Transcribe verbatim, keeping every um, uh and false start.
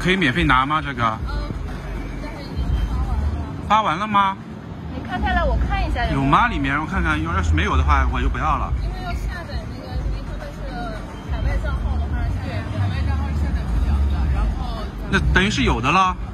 可以免费拿吗？这个？ 嗯，但是已经发完了。 发完了吗？ 你开开来我看一下有。 有吗？里面我看看，要是没有的话，我就不要了。 因为要下载那个，您说的是海外账号的话，对，海外账号下载不了的，然后。 那等于是有的了。